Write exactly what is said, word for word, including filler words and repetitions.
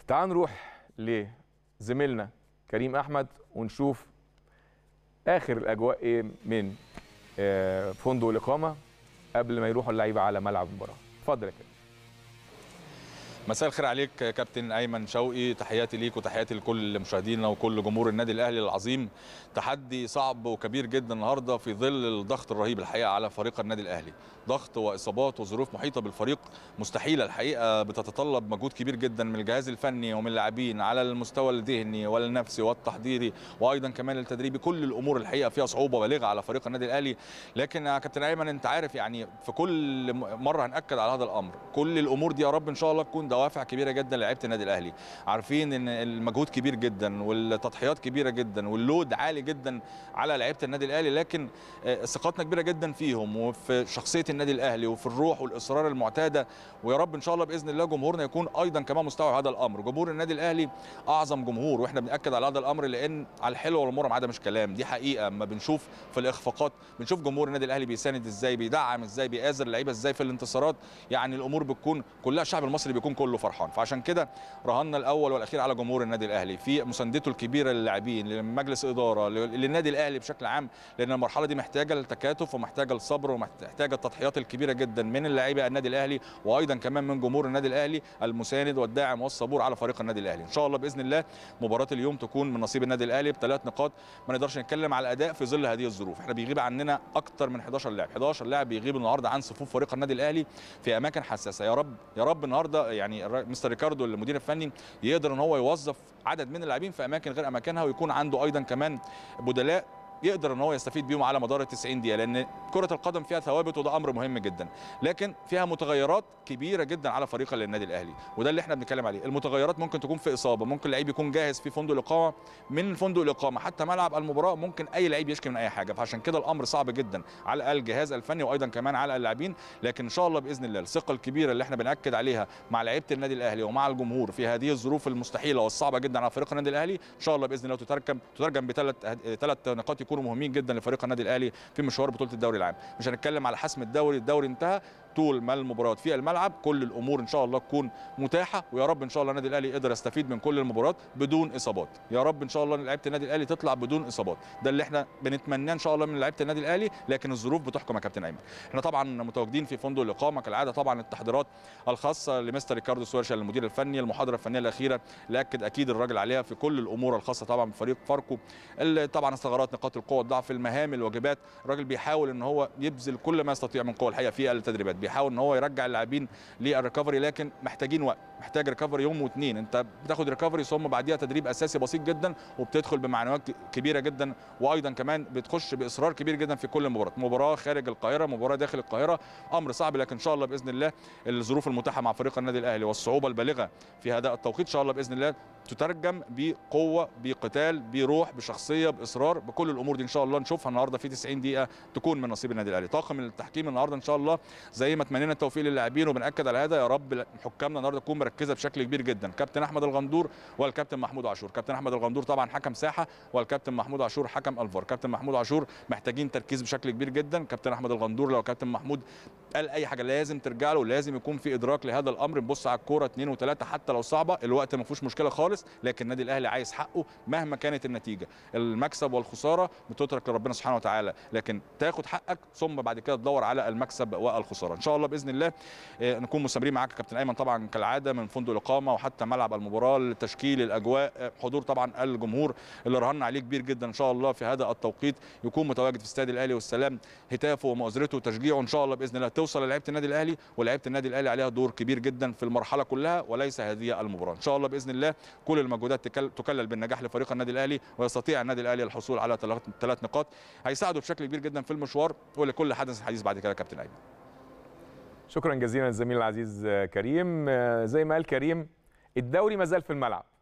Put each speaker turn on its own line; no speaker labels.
تعال نروح لزميلنا كريم احمد ونشوف اخر الاجواء ايه من فندق الاقامه قبل ما يروحوا اللعيبه على ملعب المباراه. اتفضل يا كريم.
مساء الخير عليك كابتن ايمن شوقي، تحياتي ليك وتحياتي لكل مشاهدينا وكل جمهور النادي الاهلي العظيم. تحدي صعب وكبير جدا النهارده في ظل الضغط الرهيب الحقيقه على فريق النادي الاهلي، ضغط واصابات وظروف محيطه بالفريق مستحيله الحقيقه، بتتطلب مجهود كبير جدا من الجهاز الفني ومن اللاعبين على المستوى الذهني والنفسي والتحضيري وايضا كمان التدريبي. كل الامور الحقيقه فيها صعوبه بالغه على فريق النادي الاهلي، لكن يا كابتن ايمن انت عارف يعني في كل مره هنأكد على هذا الامر، كل الامور دي يا رب ان شاء الله تكون دوافع كبيره جدا لعيبه النادي الاهلي. عارفين ان المجهود كبير جدا والتضحيات كبيره جدا واللود عالي جدا على لعيبه النادي الاهلي، لكن ثقتنا كبيره جدا فيهم وفي شخصيه النادي الاهلي وفي الروح والاصرار المعتاده، ويا رب ان شاء الله باذن الله جمهورنا يكون ايضا كمان مستوعب هذا الامر. جمهور النادي الاهلي اعظم جمهور واحنا بناكد على هذا الامر، لان على الحلو والمر ما مش كلام، دي حقيقه. اما بنشوف في الاخفاقات بنشوف جمهور النادي الاهلي بيساند ازاي، بيدعم ازاي، بيآزر اللعيبه ازاي في الانتصارات، يعني الامور بتكون كلها الشعب المصري بيكون كله فرحان. فعشان كده رهنا الاول والاخير على جمهور النادي الاهلي في مساندته الكبيره للاعبين، لمجلس اداره، للنادي الاهلي بشكل عام، لان المرحله دي محتاجه التكاتف ومحتاجه الصبر ومحتاجه التضحيات الكبيره جدا من اللاعبي النادي الاهلي وايضا كمان من جمهور النادي الاهلي المساند والداعم والصبور على فريق النادي الاهلي. ان شاء الله باذن الله مباراه اليوم تكون من نصيب النادي الاهلي بثلاث نقاط. ما نقدرش نتكلم على الاداء في ظل هذه الظروف، احنا بيغيب عننا اكثر من حداشر لاعب، حداشر لاعب بيغيب النهارده عن صفوف فريق النادي الاهلي في اماكن حساسه. يا رب يا رب النهارده يعني مستر ريكاردو المدير الفني يقدر ان هو يوظف عدد من اللاعبين في اماكن غير اماكنها، ويكون عنده ايضا كمان بدلاء يقدر ان هو يستفيد بيهم على مدار التسعين دقيقه، لان كره القدم فيها ثوابت وده امر مهم جدا، لكن فيها متغيرات كبيره جدا على فريق النادي الاهلي، وده اللي احنا بنتكلم عليه. المتغيرات ممكن تكون في اصابه، ممكن لعيب يكون جاهز في فندق الاقامه، من فندق الاقامه حتى ملعب المباراه ممكن اي لعيب يشكي من اي حاجه، فعشان كده الامر صعب جدا على الجهاز الفني وايضا كمان على اللاعبين. لكن ان شاء الله باذن الله الثقه الكبيره اللي احنا بناكد عليها مع لعيبه النادي الاهلي ومع الجمهور في هذه الظروف المستحيله والصعبه جدا على فريق النادي الاهلي، ان شاء الله باذن الله تترجم تترجم بثلاث ثلاث نقاط يكونوا مهمين جدا فريق النادي الاهلي في مشوار بطوله الدوري العام. مش هنتكلم على حسم الدوري، الدوري انتهى، طول ما المباريات في الملعب كل الامور ان شاء الله تكون متاحه، ويا رب ان شاء الله النادي الاهلي يقدر يستفيد من كل المباريات بدون اصابات. يا رب ان شاء الله لعيبه النادي الاهلي تطلع بدون اصابات، ده اللي احنا بنتمناه ان شاء الله من لعيبه النادي الاهلي، لكن الظروف بتحكم يا كابتن ايمن. احنا طبعا متواجدين في فندق الاقامه كالعاده، طبعا التحضيرات الخاصه لمستر ريكاردو سوارشا المدير الفني، المحاضره الفنيه الاخيره اللي اكد اكيد الراجل عليها في كل الامور الخاصه طبعا بفريق فاركو، اللي طبعا الثغرات، نقاط القوه، الضعف، المهام، الواجبات. الراجل بيحاول ان هو يبذل كل ما يستطيع من قوه الحقيقه في التدريبات، بيحاول ان هو يرجع اللاعبين للريكفري، لكن محتاجين وقت، محتاج ريكفري يوم واثنين. انت بتاخد ريكفري ثم بعديها تدريب اساسي بسيط جدا، وبتدخل بمعنويات كبيره جدا، وايضا كمان بتخش باصرار كبير جدا في كل مباراه، مباراه خارج القاهره، مباراه داخل القاهره، امر صعب، لكن ان شاء الله باذن الله الظروف المتاحه مع فريق النادي الاهلي والصعوبه البالغه في هذا التوقيت ان شاء الله باذن الله تترجم بقوه، بقتال، بروح، بشخصيه، باصرار، بكل الامور دي ان شاء الله نشوفها النهارده في تسعين دقيقه تكون من نصيب النادي الاهلي. طاقم التحكيم النهارده ان شاء الله زي ما تمنينا التوفيق للاعبين وبناكد على هذا، يا رب حكامنا النهارده تكون مركزه بشكل كبير جدا، كابتن احمد الغندور والكابتن محمود عاشور. كابتن احمد الغندور طبعا حكم ساحه، والكابتن محمود عاشور حكم الفار. كابتن محمود عاشور محتاجين تركيز بشكل كبير جدا، كابتن احمد الغندور لو كابتن محمود قال اي حاجه لازم ترجع له، لازم يكون في ادراك لهذا الامر، نبص على الكوره اثنين وثلاثه حتى لو صعبه، الوقت ما فيهوش مشكله خالص، لكن النادي الاهلي عايز حقه مهما كانت النتيجه، المكسب والخساره بتترك لربنا سبحانه وتعالى، لكن تاخد حقك ثم بعد كده تدور على المكسب والخساره. ان شاء الله باذن الله نكون مستمرين معاك يا كابتن ايمن طبعا كالعاده من فندق الاقامه وحتى ملعب المباراه، التشكيل، الاجواء، حضور طبعا الجمهور اللي رهنا عليه كبير جدا ان شاء الله في هذا التوقيت يكون متواجد في استاد الاهلي والسلام، هتافه ومؤازرته وتشجيعه ان شاء الله باذن الله توصل للعيبه النادي الاهلي، ولعيبه النادي الاهلي عليها دور كبير جدا في المرحله كلها وليس هذه المباراه. ان شاء الله باذن الله كل المجهودات تكلل بالنجاح لفريق النادي الاهلي، ويستطيع النادي الاهلي الحصول على ثلاث نقاط هيساعده بشكل كبير جدا في المشوار، ولكل حدث حديث بعد كده يا كابتن ايمن.
شكرا جزيلا للزميل العزيز كريم. زي ما قال كريم الدوري ما زال في الملعب،